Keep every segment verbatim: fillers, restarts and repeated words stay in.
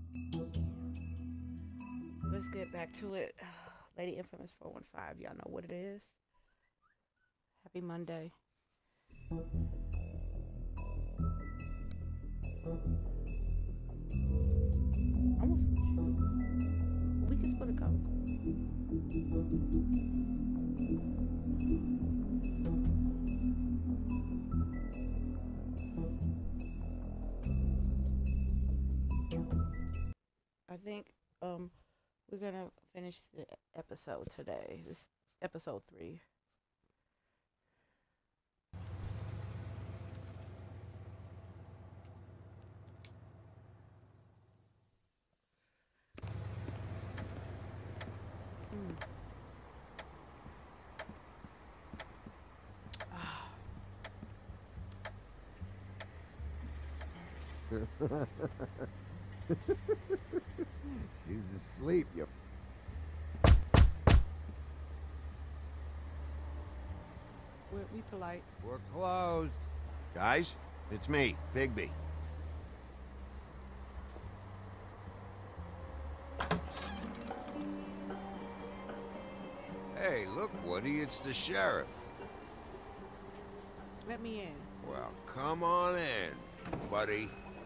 Let's get back to it. Lady Infamous four one five. Y'all know what it is. Happy Monday. Almost. We can split a coke. I think um we're gonna finish the episode today. This episode three. She's asleep, you. We're, we polite. We're closed. Guys, it's me, Bigby. Hey, look, Woody, it's the sheriff. Let me in. Well, come on in, buddy.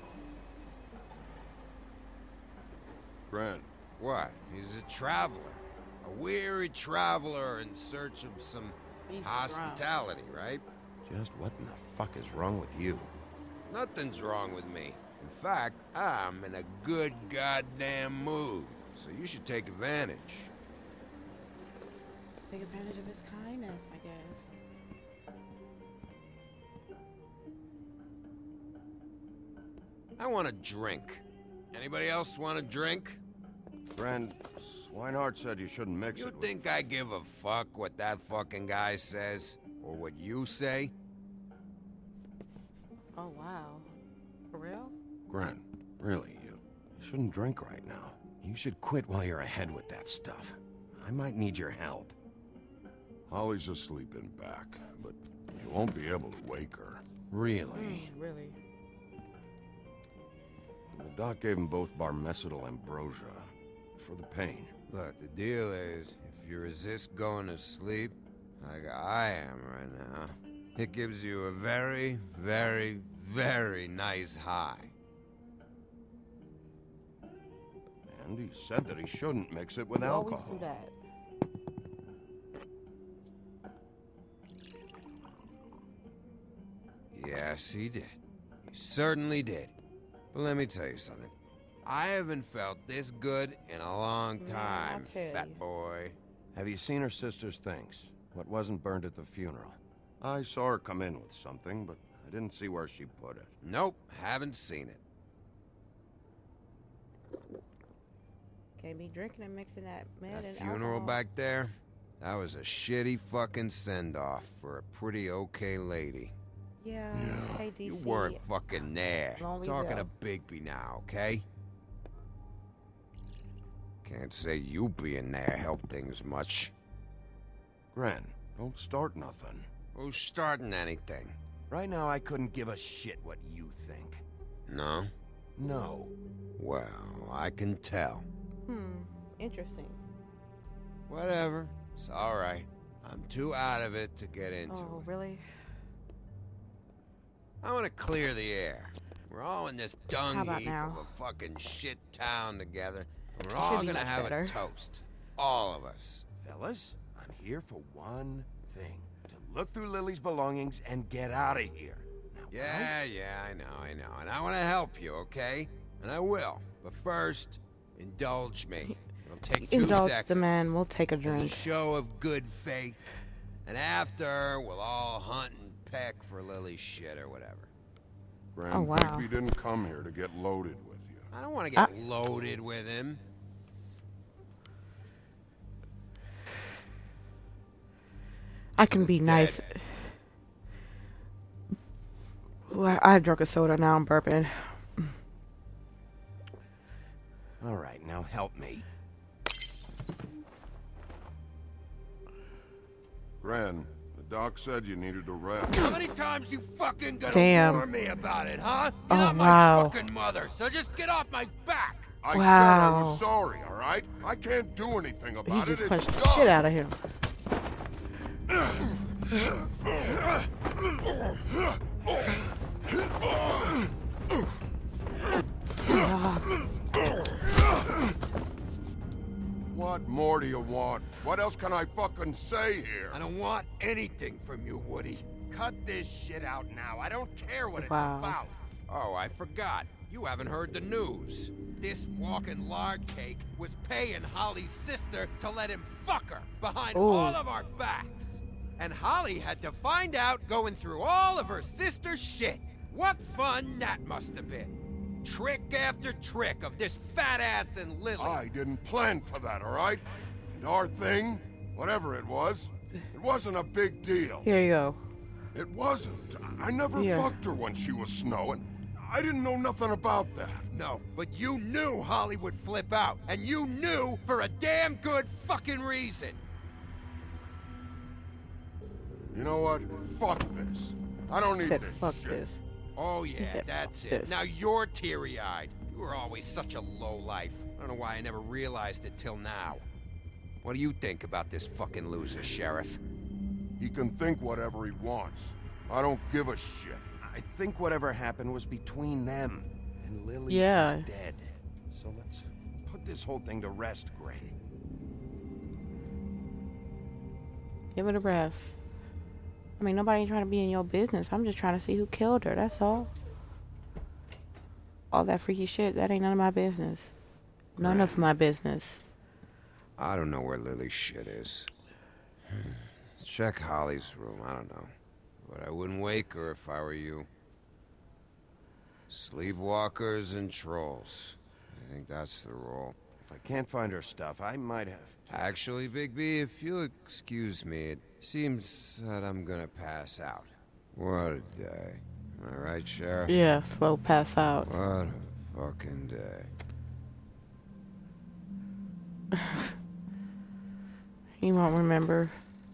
Grant. What? He's a traveler. A weary traveler in search of some He's hospitality, right? Just what in the fuck is wrong with you? Nothing's wrong with me. In fact, I'm in a good goddamn mood. So you should take advantage. Take advantage of his kindness, I guess. I want a drink. Anybody else want a drink? Grant, Swinehart said you shouldn't mix You it with... think I give a fuck what that fucking guy says? Or what you say? Oh, wow. For real? Grant, really, you, you shouldn't drink right now. You should quit while you're ahead with that stuff. I might need your help. Holly's asleep in back, but you won't be able to wake her. Really? Mm, really? The doc gave them both Barmecidal ambrosia for the pain. Look, the deal is, if you resist going to sleep, like I am right now, it gives you a very, very, very nice high. And he said that he shouldn't mix it with We always alcohol. do that. Yes, he did. He certainly did. But let me tell you something. I haven't felt this good in a long Man, time, I'll tell fat you. boy. Have you seen her sister's things? What wasn't burned at the funeral? I saw her come in with something, but I didn't see where she put it. Nope, haven't seen it. Can't be drinking and mixing that med That and funeral alcohol. back there, that was a shitty fucking send-off for a pretty okay lady. Yeah. Yeah. Hey, D C. You weren't fucking there. Lonely Talking Bill. to Bigby now, okay? Can't say you being there helped things much. Gran, don't start nothing. Who's starting anything? Right now, I couldn't give a shit what you think. No? No. Well, I can tell. Hmm. Interesting. Whatever. It's alright. I'm too out of it to get into Oh, it. really? I want to clear the air. We're all in this dung How about heap now? of a fucking shit town together. And we're Should all be gonna much have better. a toast. All of us. Fellas, I'm here for one thing. To look through Lily's belongings and get out of here. Now, Yeah, yeah, I know, I know. And I want to help you, okay? And I will. But first, indulge me. It'll take two Indulge seconds. the man. We'll take a As a drink. show of good faith. And after, we'll all hunt and peck for Lily's shit or whatever. Gran, Oh, wow. Bigby didn't come here to get loaded with you. I don't want to get Ah. loaded with him. I can be nice. Ooh, I, I drunk a soda. Now I'm burping. All right, now help me. Gran, the doc said you needed a rest. How many times you fucking gonna Damn. warn me about it, huh? Oh, You're not my wow. fucking mother, so just get off my back. I Wow. said I was sorry, all right? I can't do anything He about just it. punched It's the shit done. out of him. What more do you want? What else can I fucking say here? I don't want anything from you, Woody. Cut this shit out now. I don't care what Wow. it's about. Oh, I forgot. You haven't heard the news. This walking lard cake was paying Holly's sister to let him fuck her behind Ooh. all of our backs. And Holly had to find out going through all of her sister's shit. What fun that must have been. Trick after trick of this fat ass and Lily. I didn't plan for that, all right? And our thing, whatever it was, it wasn't a big deal. Here you go. It wasn't. I never Here. fucked her when she was snowing. I didn't know nothing about that. No, but you knew Holly would flip out. And you knew for a damn good fucking reason. You know what? Fuck this. I don't He need said, this fuck shit. this. Oh yeah, said, that's "Fuck it. this." Now you're teary-eyed. You were always such a lowlife. I don't know why I never realized it till now. What do you think about this fucking loser, Sheriff? He can think whatever he wants. I don't give a shit. I think whatever happened was between them. And Lily Yeah. is dead. So let's put this whole thing to rest, Gray. Give it a rest. I mean, nobody ain't trying to be in your business. I'm just trying to see who killed her. That's all. All that freaky shit, that ain't none of my business. None of my business. I don't know where Lily's shit is. Check Holly's room, I don't know. But I wouldn't wake her if I were you. Sleepwalkers and trolls. I think that's the rule. If I can't find her stuff, I might have to. Actually, Big B, if you'll excuse me, it seems that I'm gonna pass out. What a day. Am I right, Sheriff? Yeah, slow pass out. What a fucking day. He won't remember.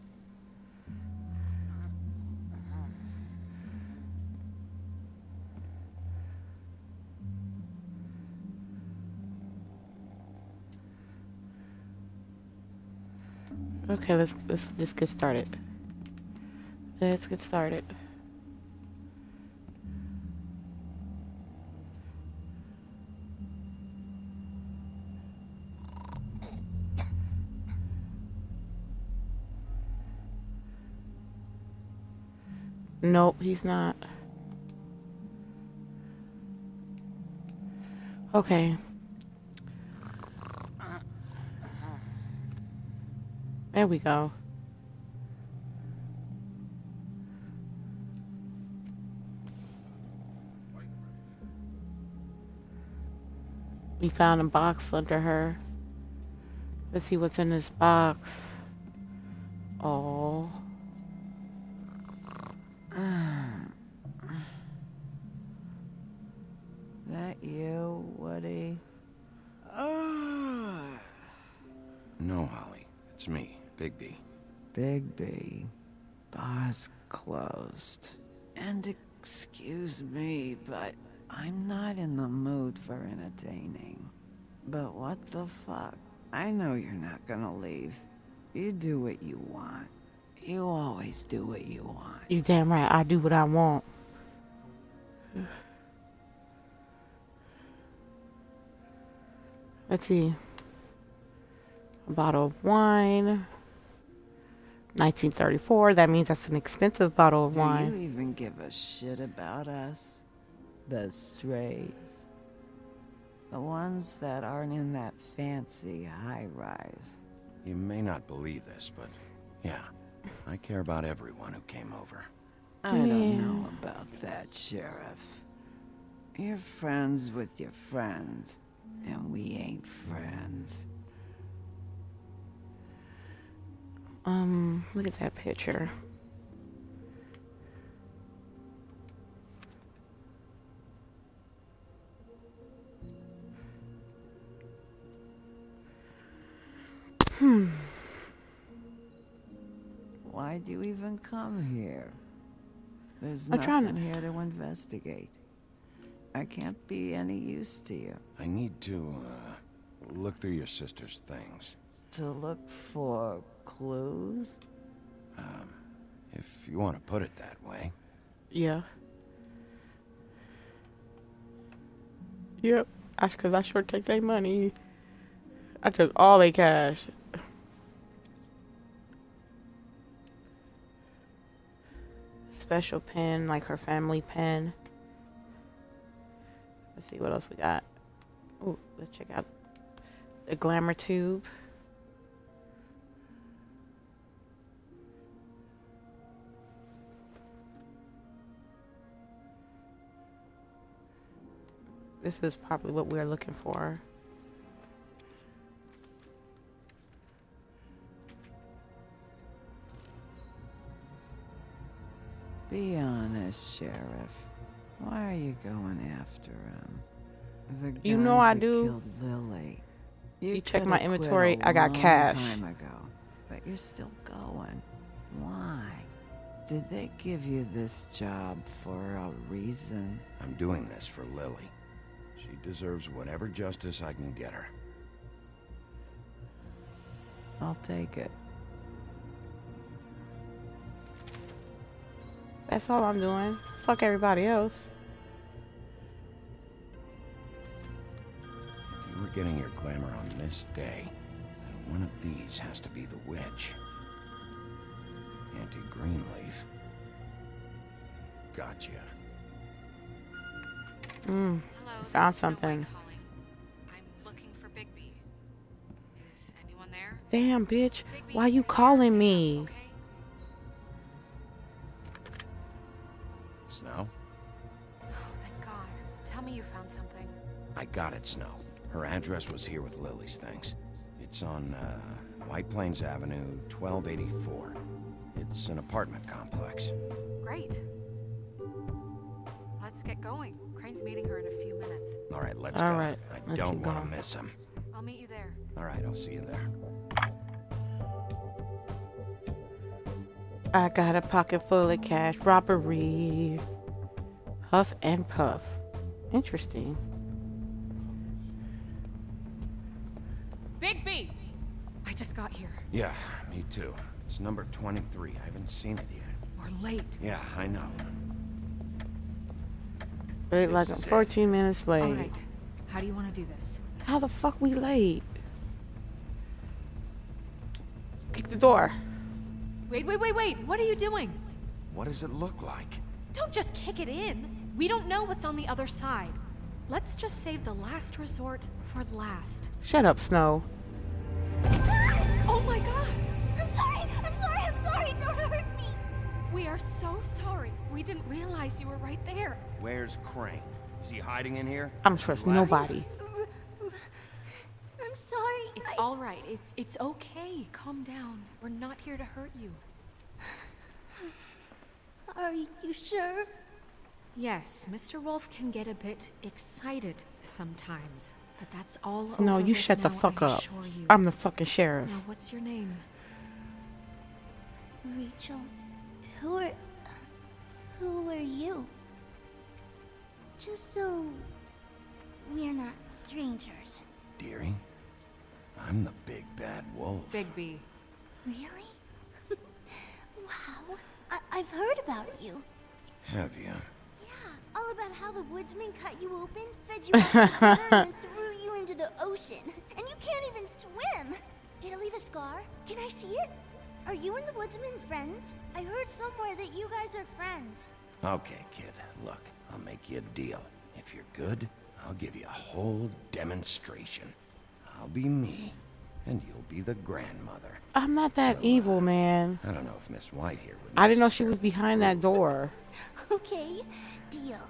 Okay, let's let's just get started. Let's get started. Nope, he's not. Okay. There we go. We found a box under her. Let's see what's in this box. Oh. That you, Woody? No, Holly. It's me, Bigby. Bigby. Bar's closed. And excuse me, but I'm not in the mood for entertaining. But what the fuck? I know you're not gonna leave. You do what you want. You always do what you want. You damn right, I do what I want. Let's see. A bottle of wine. nineteen thirty-four. That means that's an expensive bottle of Do wine. you even give a shit about us? The strays. The ones that aren't in that fancy high-rise. You may not believe this, but yeah, I care about everyone who came over. I don't know about that, Sheriff. You're friends with your friends, and we ain't friends. Um, look at that picture. Hmm. Why'd you even come here? There's I'm trying nothing to- here to investigate. I can't be any use to you. I need to, uh, look through your sister's things. To look for clues? Um, if you want to put it that way. Yeah. Yep. That's because I sure take their money. I took all their cash. Special pen, like her family pen. Let's see what else we got. Oh, let's check out the glamour tube. This is probably what we're looking for. Be honest, Sheriff. Why are you going after him? The guy You know I that do. Killed Lily. You, You check coulda my quit inventory, a I got long cash. Time ago, but you're still going. Why? Did they give you this job for a reason? I'm doing this for Lily. She deserves whatever justice I can get her. I'll take it. That's all I'm doing. Fuck everybody else. If you were getting your glamour on this day, then one of these has to be the witch. Auntie Greenleaf. Gotcha. Mm. Hello, Found this is Snow something. White calling. I'm looking for Bigby. Is anyone there? Damn, bitch. Bigby, Why you you're calling here. me? Okay. Snow? Oh, thank God. Tell me you found something. I got it, Snow. Her address was here with Lily's things. It's on, uh, White Plains Avenue, twelve eighty-four. It's an apartment complex. Great. Let's get going. Crane's meeting her in a few minutes. All right, let's All go. right, I let's don't keep want to going. miss him. I'll meet you there. All right, I'll see you there. I got a pocket full of cash. Robbery. Huff and puff. Interesting. Bigby! I just got here. Yeah, me too. It's number twenty-three. I haven't seen it yet. We're late. Yeah, I know. Wait, This like is it. fourteen minutes late. All right. How do you want to do this? How the fuck we late? Kick the door. Wait, wait, wait, wait. What are you doing? What does it look like? Don't just kick it in. We don't know what's on the other side. Let's just save the last resort for last. Shut up, Snow. Oh my God! I'm sorry! I'm sorry! I'm sorry! Don't hurt me! We are so sorry. We didn't realize you were right there. Where's Crane? Is he hiding in here? I don't trust Left? nobody. I'm sorry. It's I- all right. It's it's okay. Calm down. We're not here to hurt you. Are you sure? Yes, Mister Wolf can get a bit excited sometimes, but that's all No, over you with shut the now, fuck I up. assure you. I'm the fucking Now, sheriff. what's your name? Rachel, who are... Who are you? Just so... we're not strangers. Dearie, I'm the big bad wolf. Bigby. Really? Wow. I I've heard about you. Have you? Yeah, all about how the woodsman cut you open, fed you up some dinner, and then threw you into the ocean. And you can't even swim. Did it leave a scar? Can I see it? Are you and the woodsman friends? I heard somewhere that you guys are friends. Okay, kid. Look, I'll make you a deal. If you're good, I'll give you a whole demonstration. I'll be me, and you'll be the grandmother. I'm not that evil, man. I don't know if Miss White here would. I didn't know she was necessarily behind that door. Okay, deal.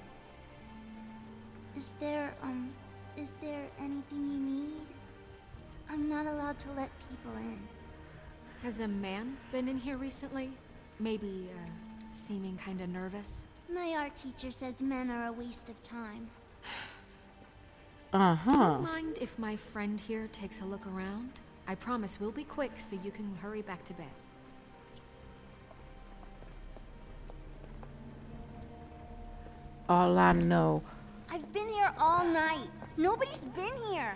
Is there, um, is there anything you need? I'm not allowed to let people in. Has a man been in here recently? Maybe, uh, seeming kinda nervous? My art teacher says men are a waste of time. Uh-huh. Don't mind if my friend here takes a look around? I promise we'll be quick so you can hurry back to bed. All I know, I've been here all night. Nobody's been here.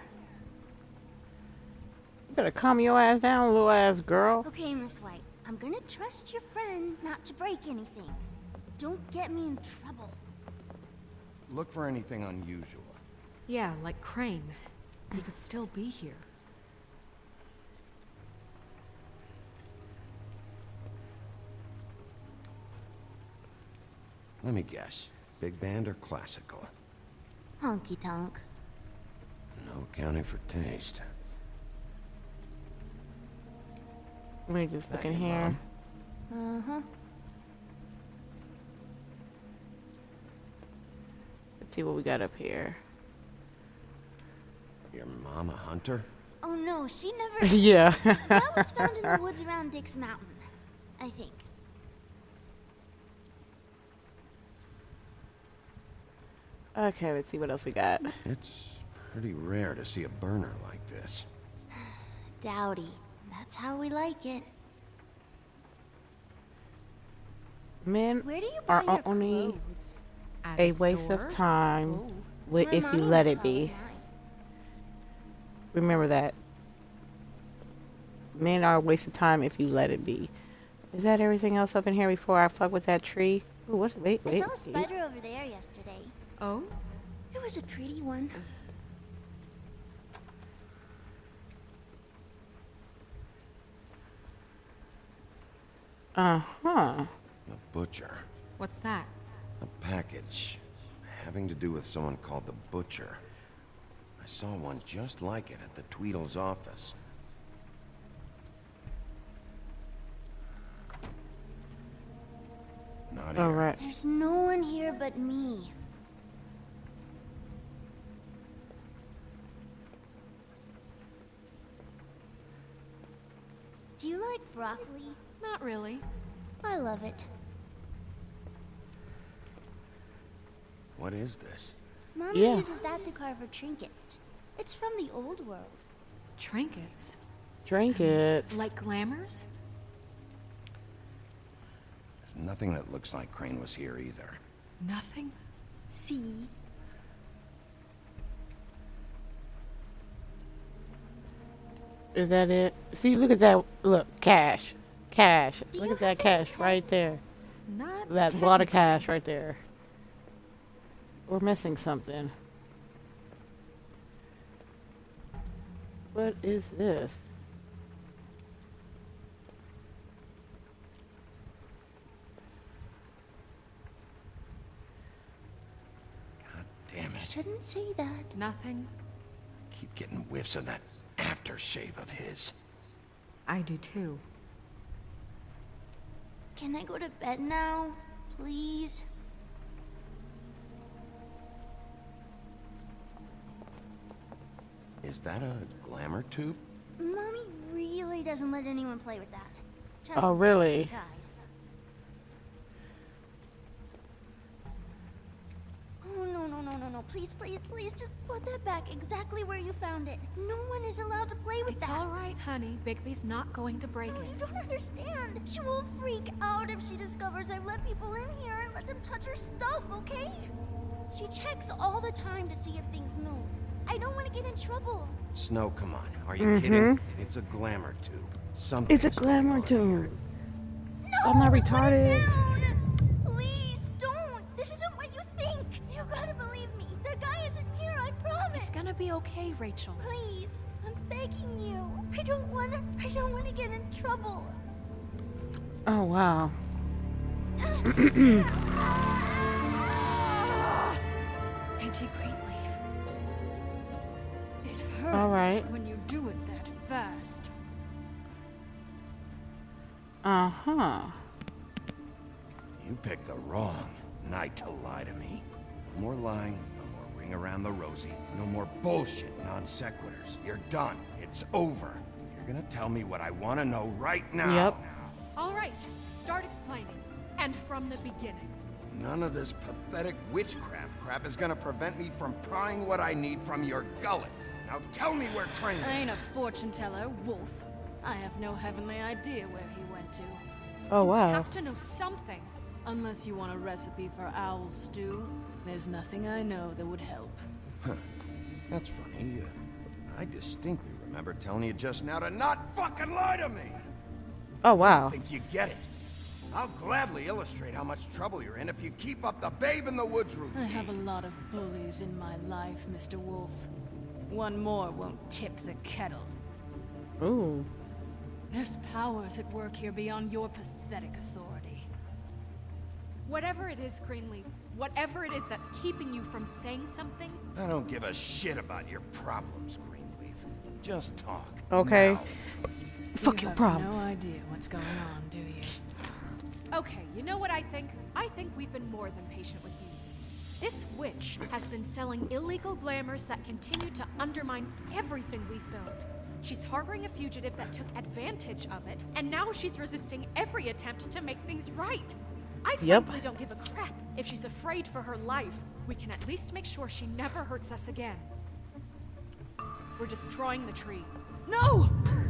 You better calm your ass down, little ass girl. Okay, Miss White. I'm gonna trust your friend not to break anything. Don't get me in trouble. Look for anything unusual. Yeah, like Crane. He could still be here. Let me guess. Big band or classical? Honky tonk. No accounting for taste. Let me just look That in your here. mom? Uh-huh. Let's see what we got up here. Your mom a hunter? Oh no, she never... Yeah. That was found in the woods around Dick's Mountain, I think. Okay, let's see what else we got. It's pretty rare to see a burner like this. Dowdy. That's how we like it. Men Where do you buy are your only clothes? At a a waste store? of time Oh. wi- My if you mommy let does it all be. of mine. Remember that. Men are a waste of time if you let it be. Is that everything else up in here before I fuck with that tree? Ooh, what's wait, I wait. saw a wait. spider over there yesterday. Oh? It was a pretty one. Uh-huh. A butcher. What's that? A package. Having to do with someone called the Butcher. I saw one just like it at the Tweedle's office. Not here. All right. There's no one here but me. Do you like broccoli? Not really. I love it. What is this? Mommy Yeah. uses that to carve her trinkets. It's from the old world. Trinkets. Drink it. Like glamours? There's nothing that looks like Crane was here either. Nothing? See? Is that it? See, look at that. Look, cash. Cash. Do Look you at that have cash any right pets? there. Not That lot of technically. cash right there. We're missing something. What is this? God damn it. Shouldn't say that. Nothing? Keep getting whiffs of that aftershave of his. I do too. Can I go to bed now? Please? Is that a glamour tube? Mommy really doesn't let anyone play with that. Trust Oh, me, really? I tried. Oh, no, no, no, no, no. Please, please, please, just put that back exactly where you found it. No one is allowed to play with It's that. all right, honey. Bigby's not going to break No, you it. don't understand. She will freak out if she discovers I've let people in here and let them touch her stuff, okay? She checks all the time to see if things move. I don't want to get in trouble. Snow, come on. Are you Mhm. kidding? It's a glamour tube. Something. It's a glamour tube. No, I'm not put it retarded. down. Please don't. This isn't what you think. You gotta believe me. The guy isn't here, I promise. It's gonna be okay, Rachel. Please, I'm begging you. I don't wanna. I don't wanna get in trouble. Oh, wow. Anti-Greenleaf. It hurts All right. when you do it that fast. Uh-huh. You picked the wrong night to lie to me. No more lying, no more ring around the rosy, no more bullshit non sequiturs. You're done. It's over. You're gonna tell me what I want to know right now. Yep. All right, start explaining. And from the beginning. None of this pathetic witchcraft crap is gonna prevent me from prying what I need from your gullet. Now tell me where Crane is. I ain't a fortune teller, Wolf. I have no heavenly idea where he went to. Oh, You wow. have to know something. Unless you want a recipe for owl stew. There's nothing I know that would help. Huh. That's funny. Uh, I distinctly remember telling you just now to not fucking lie to me! Oh, wow. I think you get it. I'll gladly illustrate how much trouble you're in if you keep up the Babe in the Woods routine. I have a lot of bullies in my life, Mister Wolf. One more won't tip the kettle. Ooh. There's powers at work here beyond your pathetic authority. Whatever it is, Greenleaf, whatever it is that's keeping you from saying something... I don't give a shit about your problems, Greenleaf. Just talk. Okay. Now. Fuck you your have problems. no idea what's going on, do you? Okay, you know what I think? I think we've been more than patient with you. This witch has been selling illegal glamours that continue to undermine everything we've built. She's harboring a fugitive that took advantage of it, and now she's resisting every attempt to make things right. I Yep. frankly don't give a crap if she's afraid for her life. We can at least make sure she never hurts us again. We're destroying the tree. No!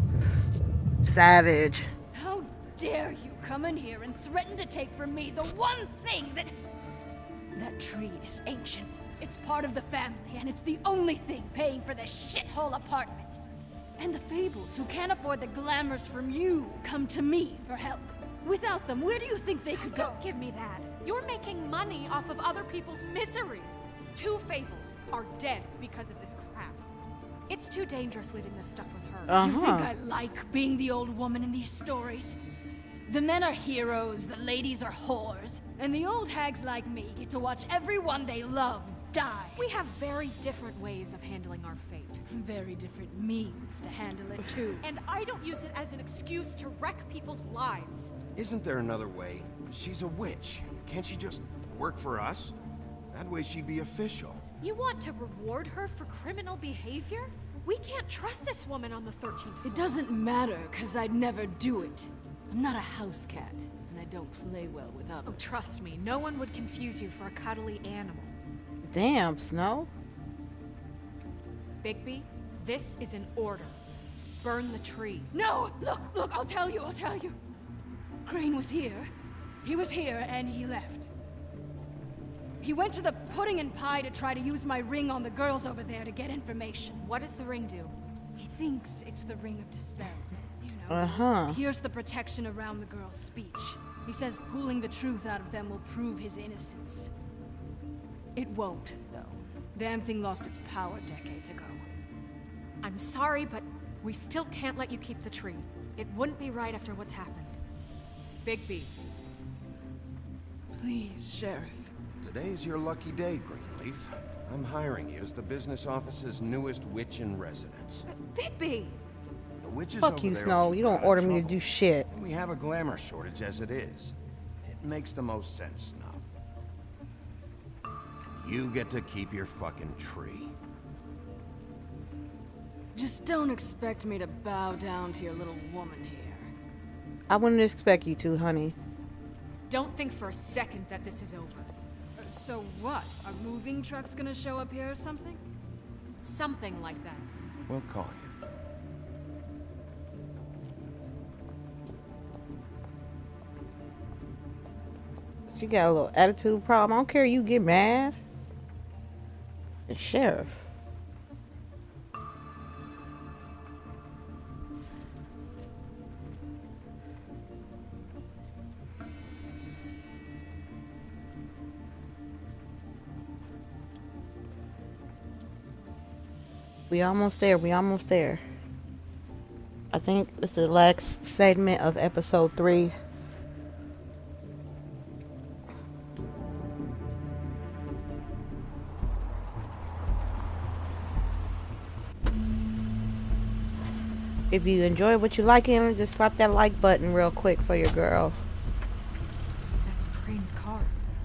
Savage. How dare you come in here and threaten to take from me the one thing that... That tree is ancient. It's part of the family, and it's the only thing paying for this shithole apartment. And the Fables, who can't afford the glamours from you, come to me for help. Without them, where do you think they could go? Don't give me that. You're making money off of other people's misery. Two Fables are dead because of this crap. It's too dangerous leaving this stuff with her. Uh-huh. You think I like being the old woman in these stories? The men are heroes, the ladies are whores, and the old hags like me get to watch everyone they love die. We have very different ways of handling our fate. Very different means to handle it, too. And I don't use it as an excuse to wreck people's lives. Isn't there another way? She's a witch. Can't she just work for us? That way she'd be official. You want to reward her for criminal behavior? We can't trust this woman on the thirteenth floor. It doesn't matter, because I'd never do it. I'm not a house cat, and I don't play well with others. Oh, trust me, no one would confuse you for a cuddly animal. Damn, Snow. Bigby, this is an order. Burn the tree. No! Look, look, I'll tell you, I'll tell you. Crane was here. He was here, and he left. He went to the Pudding and Pie to try to use my ring on the girls over there to get information. What does the ring do? He thinks it's the Ring of Dispel. You know, Uh-huh. pierce the protection around the girl's speech. He says pulling the truth out of them will prove his innocence. It won't, though. Damn thing lost its power decades ago. I'm sorry, but we still can't let you keep the tree. It wouldn't be right after what's happened. Bigby. Please, Sheriff. Today's your lucky day, Greenleaf. I'm hiring you as the business office's newest witch in residence. Bigby! The witches Fuck over you, there Snow. will You keep don't out of order me to trouble. do shit. And we have a glamour shortage as it is. It makes the most sense now. And you get to keep your fucking tree. Just don't expect me to bow down to your little woman here. I wouldn't expect you to, honey. Don't think for a second that this is over. Uh, so what? Are moving trucks gonna show up here or something? Something like that. We'll call you. She got a little attitude problem. I don't care. You get mad. The sheriff. We almost there. We almost there. I think this is the last segment of episode three. If you enjoy what you like in it, just slap that like button real quick for your girl. That's Crane's car.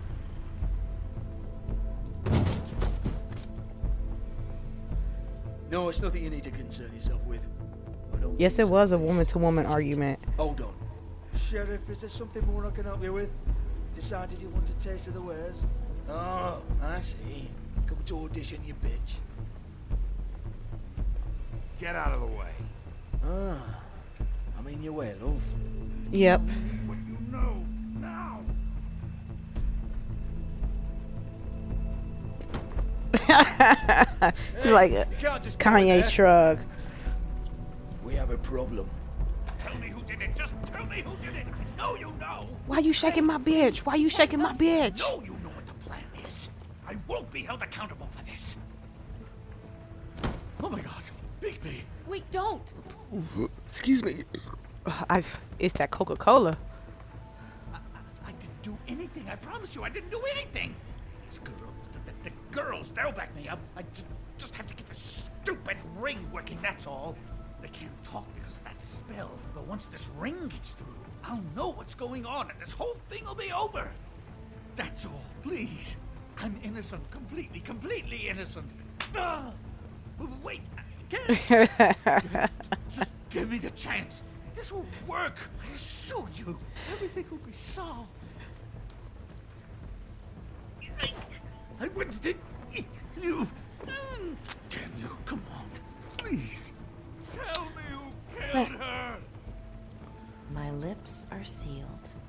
No, it's nothing you need to concern yourself with. I don't Yes, think it was a so. woman-to-woman argument. Hold on. Sheriff, is there something more I can help you with? Decided you want a taste of the wares? Oh, I see. Come to audition, you bitch. Get out of the way. Ah, I'm in your way, love. Yep. What you know now? He's like a Kanye shrug. We have a problem. Tell me who did it. Just tell me who did it. I know you know. Why you shaking my bitch? Why you shaking my bitch? I know you know what the plan is. I won't be held accountable for this. Oh my God, Bigby. Wait, don't. Excuse me. I, it's that Coca-Cola. I, I, I didn't do anything. I promise you, I didn't do anything. These girls, the, the, the girls, they'll back me up. I just, just have to get this stupid ring working, that's all. They can't talk because of that spell, but once this ring gets through, I'll know what's going on and this whole thing will be over. That's all, please. I'm innocent, completely, completely innocent. Ah! Wait, I can't. Just give me the chance. This will work. I assure you. Everything will be solved. I, I went to you. Damn you. Come on. Please. Tell me who killed her. My lips are sealed.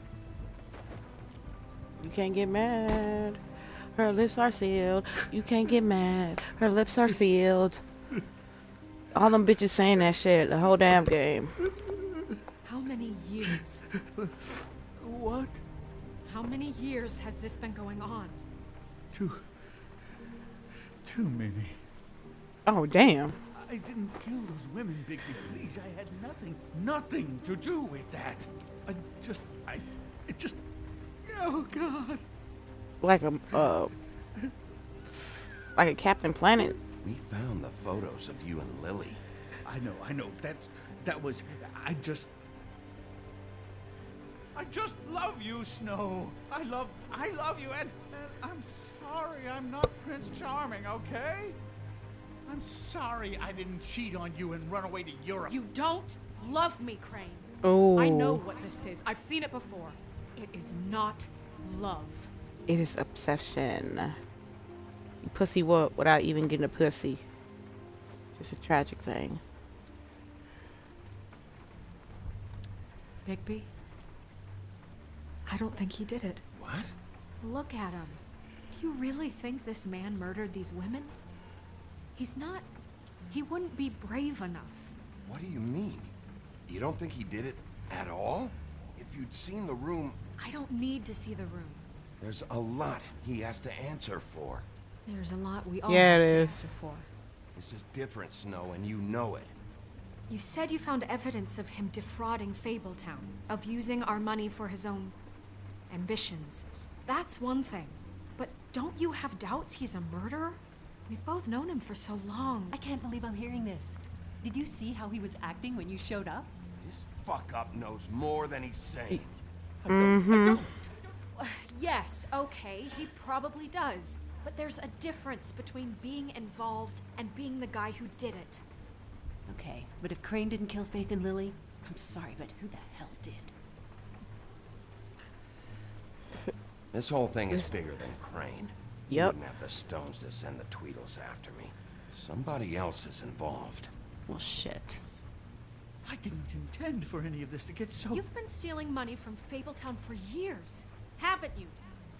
You can't get mad. Her lips are sealed. You can't get mad. Her lips are sealed. All them bitches saying that shit the whole damn game. How many years? What? How many years has this been going on? Too... Too many. Oh, damn. I didn't kill those women, Bigby. Please, I had nothing, nothing to do with that. I just... I... It just... Oh, God. Like a, uh... like a Captain Planet. We found the photos of you and Lily. I know, I know. That's... That was... I just... I just love you, Snow. I love... I love you, and... and I'm sorry I'm not Prince Charming, okay? I'm sorry I didn't cheat on you and run away to Europe. You don't love me, Crane. Oh. I know what this is. I've seen it before. It is not love. It is obsession. You pussy what without even getting a pussy. Just a tragic thing. Bigby? I don't think he did it. What? Look at him. Do you really think this man murdered these women? He's not... He wouldn't be brave enough. What do you mean? You don't think he did it at all? If you'd seen the room... I don't need to see the room. There's a lot he has to answer for. There's a lot we all Yeah, have it to is. answer for. This is different, Snow, and you know it. You said you found evidence of him defrauding Fabletown, of using our money for his own ambitions. That's one thing. But don't you have doubts he's a murderer? We've both known him for so long. I can't believe I'm hearing this. Did you see how he was acting when you showed up? This fuck-up knows more than he's saying. Mm-hmm. Yes, okay, he probably does. But there's a difference between being involved and being the guy who did it. Okay, but if Crane didn't kill Faith and Lily, I'm sorry, but who the hell did? This whole thing is bigger than Crane. Yep. You wouldn't have the stones to send the Tweedles after me. Somebody else is involved. Well, shit. I didn't intend for any of this to get so... You've been stealing money from Fabletown for years, haven't you?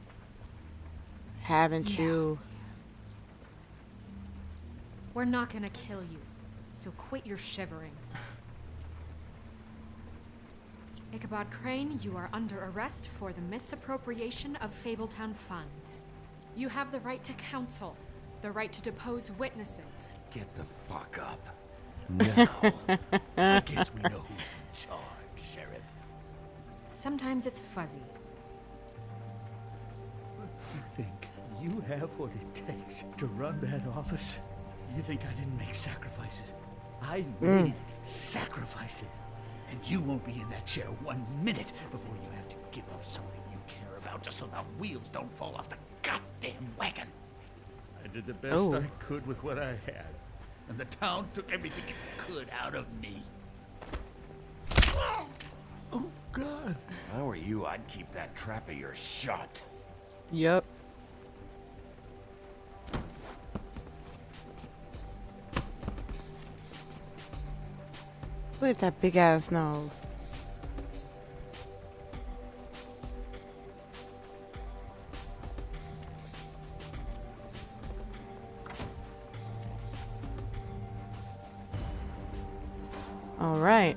Haven't Yeah. you? We're not gonna kill you, so quit your shivering. Ichabod Crane, you are under arrest for the misappropriation of Fabletown funds. You have the right to counsel, the right to depose witnesses. Get the fuck up. Now. I guess we know who's in charge, Sheriff. Sometimes it's fuzzy. You think you have what it takes to run that office? You think I didn't make sacrifices? I made sacrifices. And you won't be in that chair one minute before you have to give up something you care about just so the wheels don't fall off the goddamn wagon. I did the best Oh. I could with what I had. And the town took everything it could out of me. Oh, God. If I were you, I'd keep that trap of yours shut. Yep. Look at that big ass nose. All right.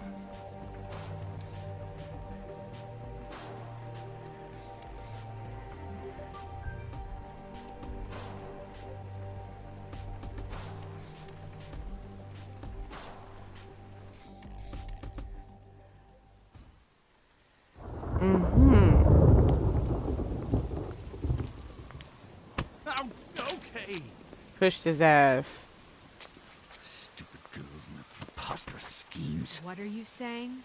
Mm-hmm. Oh, okay. Pushed his ass. Stupid girls and their preposterous schemes. What are you saying?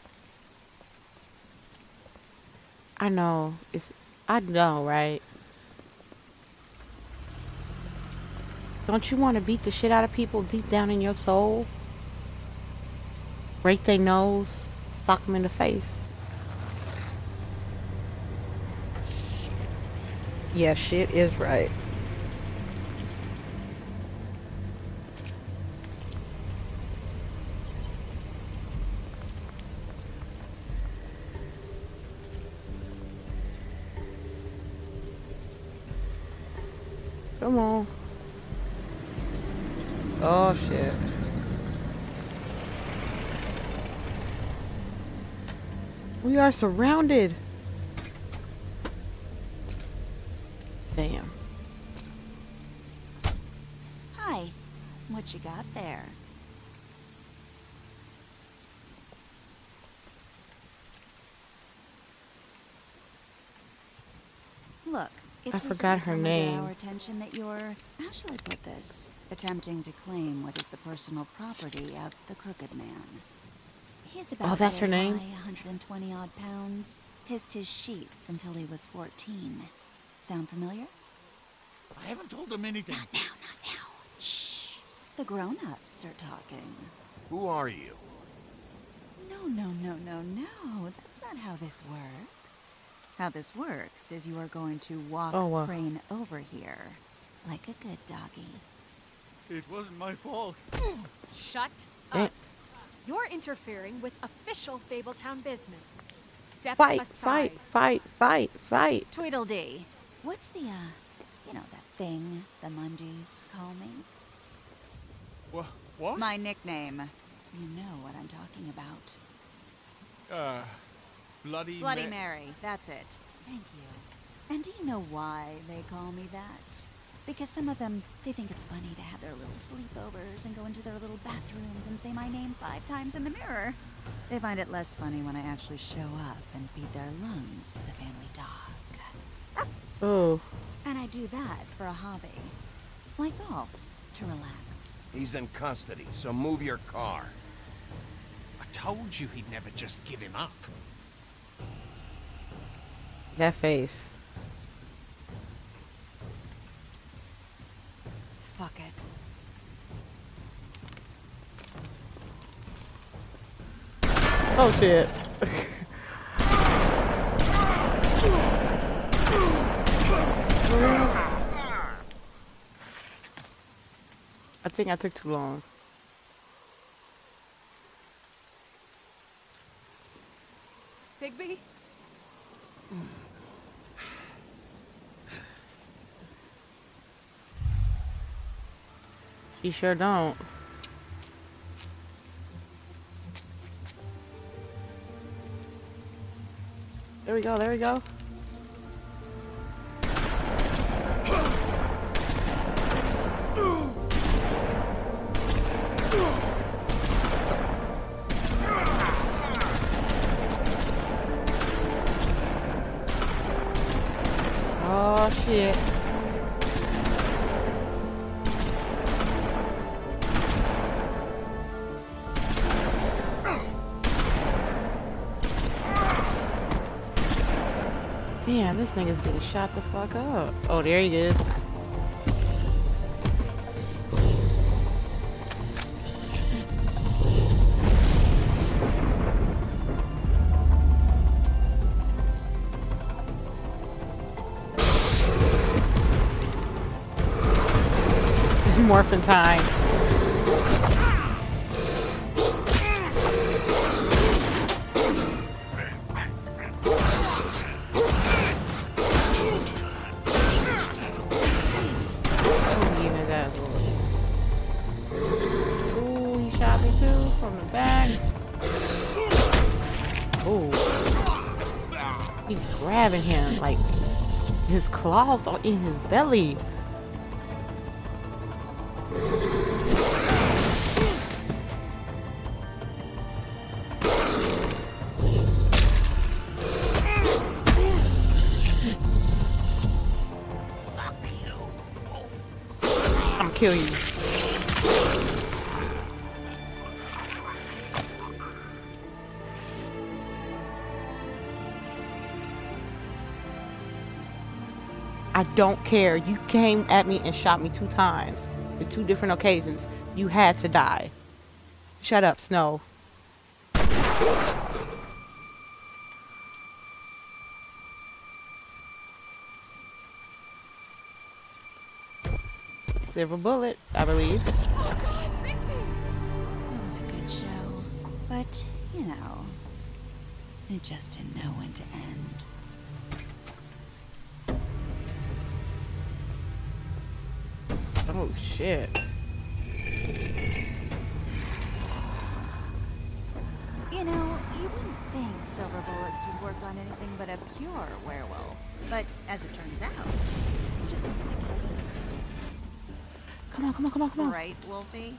I know. It's. I know, right? Don't you want to beat the shit out of people deep down in your soul? Break their nose, sock them in the face. Yeah, shit is right. Come on. Oh shit. We are surrounded. Damn. Hi. What you got there? Look, it's I forgot her recently come name. under our attention that you're, how shall I put this, attempting to claim what is the personal property of the Crooked Man. He's about Oh, that's her name? one hundred twenty odd pounds. Pissed his sheets until he was fourteen. Sound familiar? I haven't told him anything. Not now, not now. Shh. The grown-ups are talking. Who are you? No, no, no, no, no. That's not how this works. How this works is you are going to walk Oh, wow. Crane over here. Like a good doggy. It wasn't my fault. Shut Eh. up. You're interfering with official Fabletown business. Step Fight, aside. fight, fight, fight, fight. Tweedledee. What's the, uh, you know, that thing the Mundies call me? Wha what? My nickname. You know what I'm talking about. Uh, Bloody Bloody Ma- Mary, that's it. Thank you. And do you know why they call me that? Because some of them, they think it's funny to have their little sleepovers and go into their little bathrooms and say my name five times in the mirror. They find it less funny when I actually show up and feed their lungs to the family dog. Oh. And I do that for a hobby. Like golf, to relax. He's in custody, so move your car. I told you he'd never just give him up. That face. Fuck it. Oh shit. I think I took too long. Bigby? You sure don't. There we go, there we go. Oh shit. Damn, this thing is getting shot the fuck up. Oh, there he is. It's morphin' time. Oh, he shot me too from from the back. Oh. He's grabbing him like his claws are in his belly. I'm gonna kill you. I don't care. You came at me and shot me two times. In two different occasions. You had to die. Shut up, Snow. Silver bullet, I believe. It was a good show, but, you know, it just didn't know when to end. Oh, shit. You know, you wouldn't think silver bullets would work on anything but a pure werewolf. But as it turns out, it's just one of the case. Come on, come on, come on, come on. Right, Wolfie?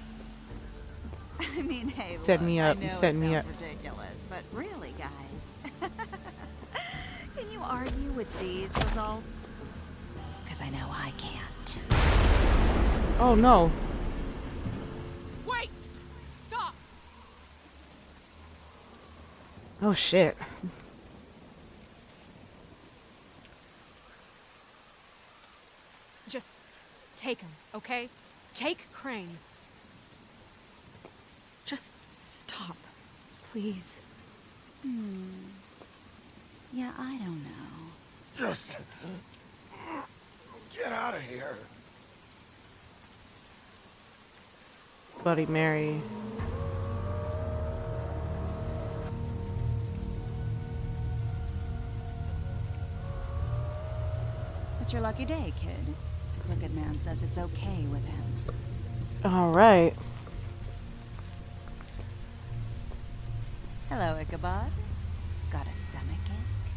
I mean, hey, Set look, me up. I You know set it me sounds up. ridiculous, but really, guys, can you argue with these results? Because I know I can't. Oh no. Wait! Stop! Oh shit. Just take him, okay? Take Crane. Just stop, please. Hmm. Yeah, I don't know. Just get out of here. Bloody Mary. It's your lucky day, kid. The Crooked Man says it's okay with him. All right. Hello, Ichabod. Got a stomachache?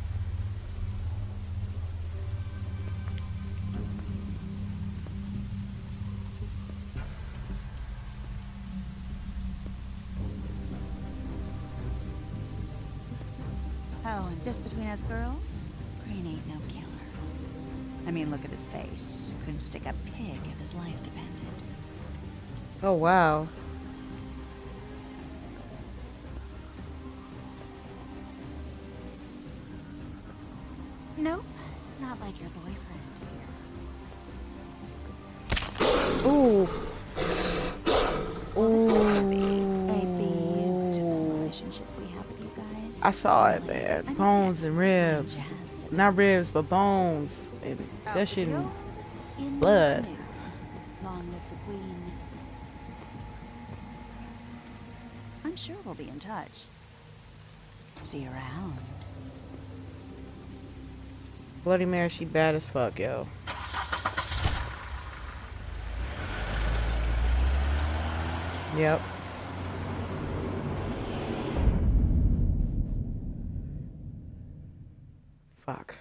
Oh, and just between us girls, Crane ain't no killer. I mean, look at his face. Couldn't stick a pig if his life depended. Oh wow. Nope, not like your boyfriend here. Ooh. Relationship we have with you guys. I saw it, man. Bones and ribs. Not ribs, but bones. And that shit and blood. Long live the queen. I'm sure we'll be in touch. See you around. Bloody Mary, she bad as fuck, yo. Yep. Fuck.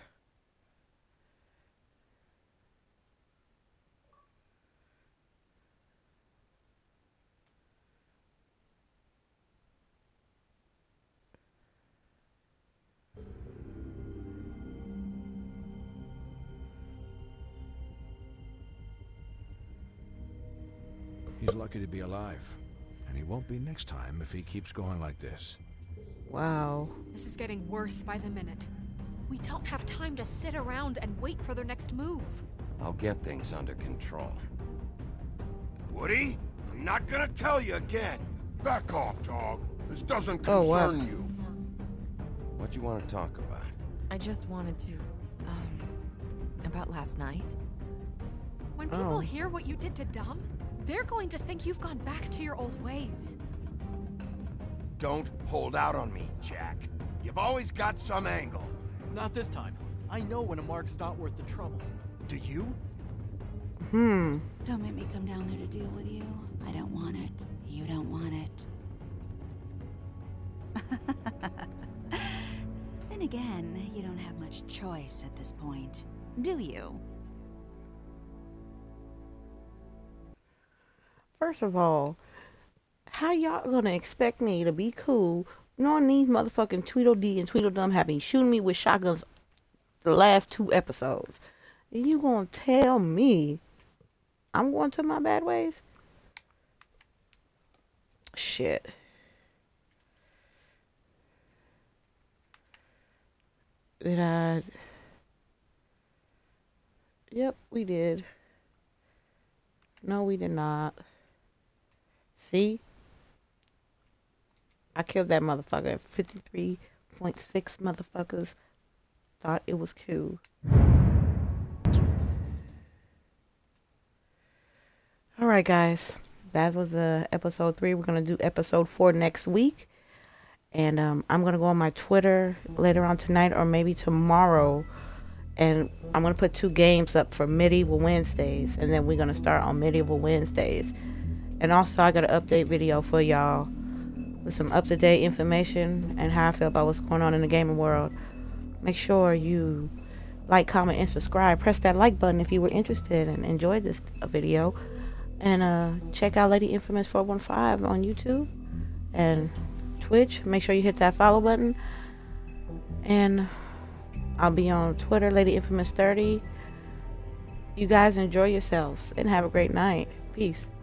He's lucky to be alive. And he won't be next time if he keeps going like this. Wow. This is getting worse by the minute. We don't have time to sit around and wait for their next move. I'll get things under control. Woody, I'm not gonna tell you again. Back off, dog. This doesn't Oh, concern wow. you. What do you want to talk about? I just wanted to, um, about last night. When people Oh. hear what you did to Dom, they're going to think you've gone back to your old ways. Don't hold out on me, Jack. You've always got some angle. Not this time. I know when a mark's not worth the trouble. Do you? Hmm. Don't make me come down there to deal with you. I don't want it. You don't want it. again, you don't have much choice at this point, do you? First of all, how y'all gonna expect me to be cool knowing these motherfucking Tweedledee and Tweedledum have been shooting me with shotguns the last two episodes? And you gonna tell me I'm going to my bad ways? Shit. Did I? Yep, we did. No, we did not. See? I killed that motherfucker. fifty-three point six motherfuckers thought it was cool. Alright, guys. That was uh, episode three. We're going to do episode four next week. And um, I'm going to go on my Twitter later on tonight or maybe tomorrow. And I'm going to put two games up for Medieval Wednesdays. And then we're going to start on Medieval Wednesdays. And also, I got an update video for y'all with some up-to-date information and how I feel about what's going on in the gaming world. Make sure you like, comment, and subscribe. Press that like button if you were interested and enjoyed this video. And uh, check out Lady Infamous four one five on YouTube and Twitch. Make sure you hit that follow button. And I'll be on Twitter, Lady Infamous thirty. You guys enjoy yourselves and have a great night. Peace.